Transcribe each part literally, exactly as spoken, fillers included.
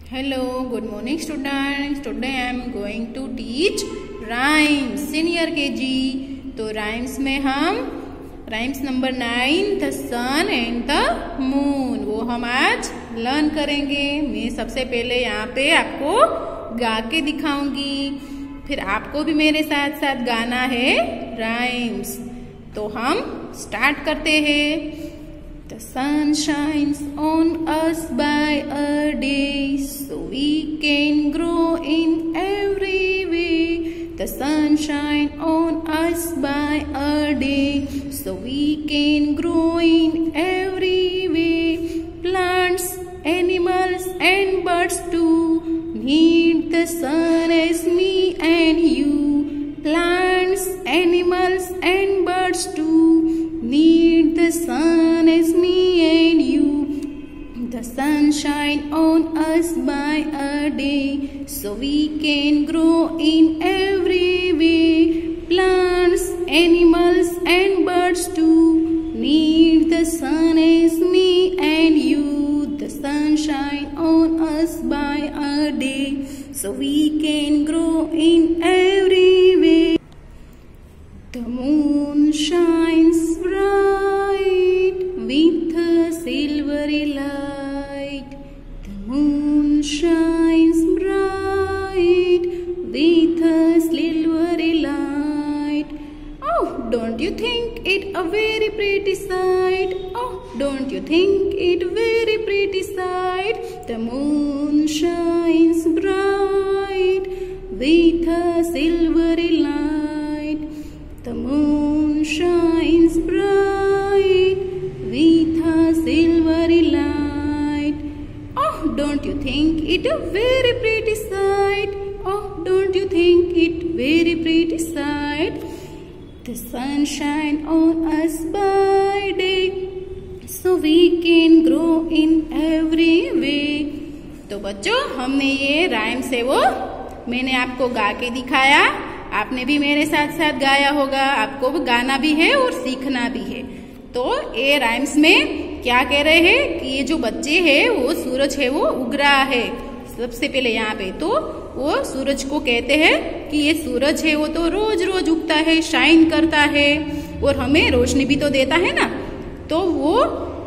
Hello, good morning students. Today I am going to teach rhymes senior K G. तो rhymes में हम rhymes number nine the sun and the moon वो हम आज learn करेंगे। मैं सबसे पहले यहाँ पे आपको गा के दिखाऊंगी, फिर आपको भी मेरे साथ साथ गाना है rhymes। तो हम स्टार्ट करते हैं। The sun shines on us by a day, so we can grow in every way. The sun shines on us by a day, so we can grow in every way. Plants, animals and birds too need the sun as me and you. Plants, animals and birds too need the sun as me and you. The sun shine on us by a day, so we can grow in every way. Plants, animals and birds too need the sun as me and you. The sun shine on us by a day, so we can grow in every way. The moon shines bright with a silvery light. The moon shines bright with a silvery light. Oh, don't you think it a very pretty sight? Oh, don't you think it very pretty sight? The moon shines bright with a silvery light. The moon shines bright with a silvery light. Oh, don't you think it a very pretty sight? Oh, don't you think it very pretty sight? The sun shines on us by day, so we can grow in every way. तो बच्चों, हमने ये rhyme से वो मैंने आपको गा के दिखाया, आपने भी मेरे साथ साथ गाया होगा। आपको गाना भी है और सीखना भी है। तो ये राइम्स में क्या कह रहे हैं कि ये जो बच्चे हैं वो सूरज है वो उग रहा है। सबसे पहले यहाँ पे तो वो सूरज को कहते हैं कि ये सूरज है वो तो रोज रोज उगता है, शाइन करता है और हमें रोशनी भी तो देता है ना। तो वो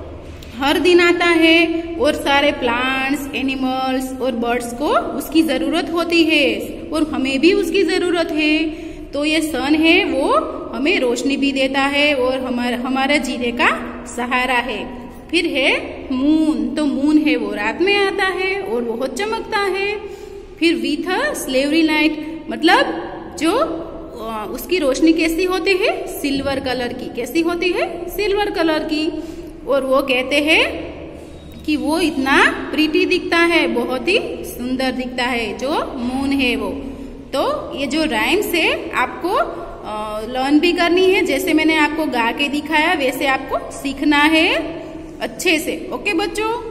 हर दिन आता है और सारे प्लांट्स, एनिमल्स और बर्ड्स को उसकी जरूरत होती है और हमें भी उसकी जरूरत है। तो ये सन है वो हमें रोशनी भी देता है और हमारा हमारा जीने का सहारा है। फिर है मून, तो मून है वो रात में आता है और बहुत चमकता है। फिर विथ अ स्लेवरी लाइट, मतलब जो उसकी रोशनी कैसी होती है, सिल्वर कलर की। कैसी होती है, सिल्वर कलर की। और वो कहते हैं कि वो इतना प्रीटी दिखता है, बहुत ही सुंदर दिखता है जो मून है वो। तो ये जो राइम्स है आपको लर्न भी करनी है, जैसे मैंने आपको गा के दिखाया वैसे आपको सीखना है अच्छे से। ओके बच्चों।